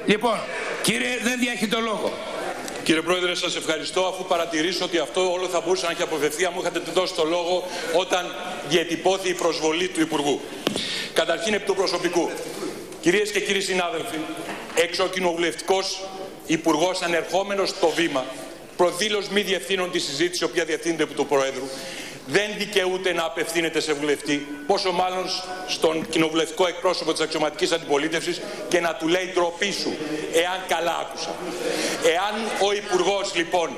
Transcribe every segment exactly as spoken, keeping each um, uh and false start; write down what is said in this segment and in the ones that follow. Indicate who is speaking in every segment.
Speaker 1: Λοιπόν, κύριε, δεν διέχει το λόγο.
Speaker 2: Κύριε Πρόεδρε, σας ευχαριστώ, αφού παρατηρήσω ότι αυτό όλο θα μπορούσε να έχει αποφευθεί αν μου είχατε δώσει το λόγο όταν διατυπώθη η προσβολή του Υπουργού. Καταρχήν, επί του προσωπικού. Κυρίες και κύριοι συνάδελφοι, εξοκοινοβουλευτικός Υπουργός ανερχόμενος στο βήμα, προδήλως μη διευθύνων τη συζήτηση, η οποία διευθύνεται από του Προέδρου, δεν δικαιούται να απευθύνεται σε βουλευτή, πόσο μάλλον στον κοινοβουλευτικό εκπρόσωπο της αξιωματικής αντιπολίτευσης, και να του λέει ντροπή σου, εάν καλά άκουσα. Εάν ο Υπουργός λοιπόν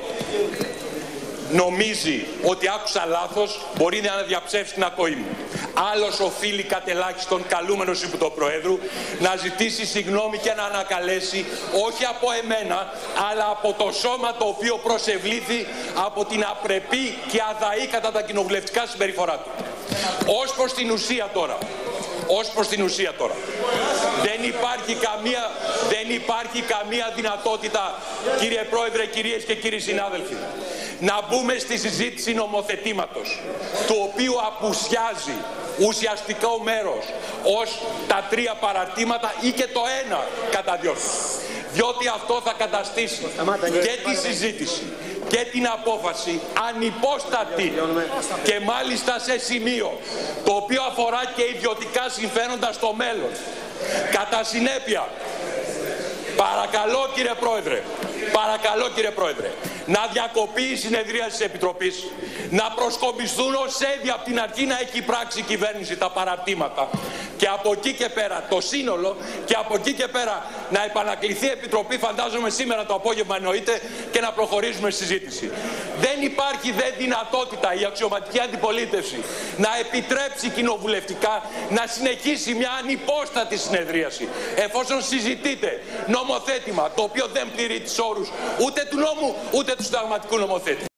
Speaker 2: νομίζει ότι άκουσα λάθος, μπορεί να διαψεύσει την ακοή μου. Άλλος οφείλει κατελάχιστον, καλούμενος υπό του Προέδρου, να ζητήσει συγγνώμη και να ανακαλέσει, όχι από εμένα, αλλά από το σώμα το οποίο προσευλήθη από την απρεπή και αδαή κατά τα κοινοβουλευτικά συμπεριφορά του. Ως προς την ουσία τώρα, ως προς την ουσία τώρα, δεν υπάρχει καμία, δεν υπάρχει καμία δυνατότητα, κύριε Πρόεδρε, κυρίες και κύριοι συνάδελφοι, να μπούμε στη συζήτηση νομοθετήματος, του οποίου απουσιάζει ουσιαστικό μέρος ως τα τρία παραρτήματα ή και το ένα κατά διόρθωση. Διότι αυτό θα καταστήσει και τη συζήτηση και την απόφαση ανυπόστατη, και μάλιστα σε σημείο το οποίο αφορά και ιδιωτικά συμφέροντα στο μέλλον. Κατά συνέπεια, παρακαλώ κύριε Πρόεδρε, παρακαλώ κύριε Πρόεδρε, να διακοπεί η συνεδρία της Επιτροπής, να προσκομιστούν ως έδεια από την αρχή να έχει πράξει η κυβέρνηση τα παραρτήματα, και από εκεί και πέρα το σύνολο, και από εκεί και πέρα να επανακληθεί η Επιτροπή, φαντάζομαι σήμερα το απόγευμα εννοείται, και να προχωρήσουμε στη συζήτηση. Δεν υπάρχει δε δυνατότητα η αξιωματική αντιπολίτευση να επιτρέψει κοινοβουλευτικά να συνεχίσει μια ανυπόστατη συνεδρίαση, εφόσον συζητείται νομοθέτημα το οποίο δεν πληρεί τις όρους ούτε του νόμου ούτε του συνταγματικού νομοθέτη.